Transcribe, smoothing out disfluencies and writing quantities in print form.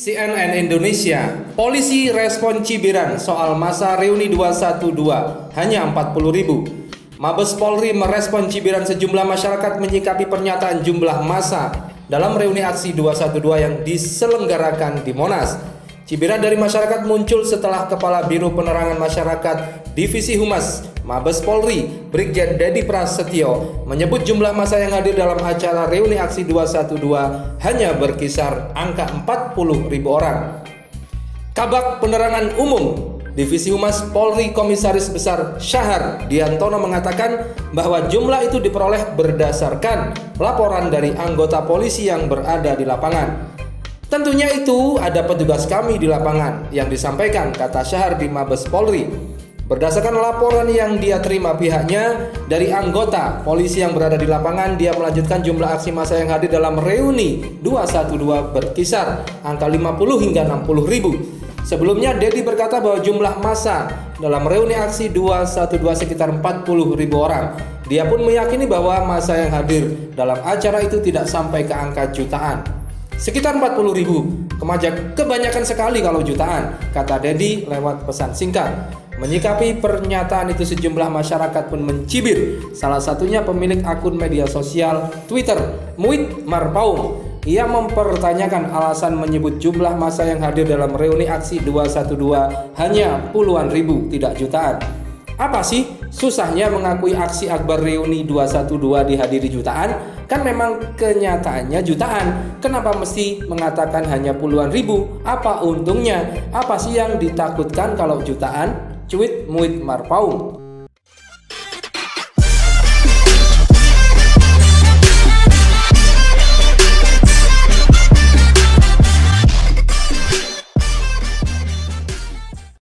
CNN Indonesia, polisi respon cibiran soal masa reuni 212 hanya 40.000. Mabes Polri merespon cibiran sejumlah masyarakat menyikapi pernyataan jumlah massa dalam reuni aksi 212 yang diselenggarakan di Monas. Cibiran dari masyarakat muncul setelah Kepala Biro Penerangan Masyarakat Divisi Humas Mabes Polri, Brigjen Dedi Prasetyo, menyebut jumlah massa yang hadir dalam acara reuni aksi 212 hanya berkisar angka 40.000 orang. Kabag Penerangan Umum Divisi Humas Polri Komisaris Besar Syahar Diantono mengatakan bahwa jumlah itu diperoleh berdasarkan laporan dari anggota polisi yang berada di lapangan. Tentunya itu ada petugas kami di lapangan yang disampaikan, kata Syahar di Mabes Polri. Berdasarkan laporan yang dia terima pihaknya dari anggota polisi yang berada di lapangan, dia melanjutkan jumlah aksi massa yang hadir dalam reuni 212 berkisar angka 50 hingga 60 ribu. Sebelumnya Dedi berkata bahwa jumlah massa dalam reuni aksi 212 sekitar 40 ribu orang. Dia pun meyakini bahwa massa yang hadir dalam acara itu tidak sampai ke angka jutaan. Sekitar 40 ribu, kebanyakan sekali kalau jutaan, kata Dedi lewat pesan singkat. Menyikapi pernyataan itu sejumlah masyarakat pun mencibir, salah satunya pemilik akun media sosial Twitter, Muid Marpaung. Ia mempertanyakan alasan menyebut jumlah massa yang hadir dalam reuni aksi 212 hanya puluhan ribu, tidak jutaan. Apa sih susahnya mengakui aksi akbar reuni 212 dihadiri jutaan? Kan memang kenyataannya jutaan. Kenapa mesti mengatakan hanya puluhan ribu? Apa untungnya? Apa sih yang ditakutkan kalau jutaan? Cuit Muid Marpaung.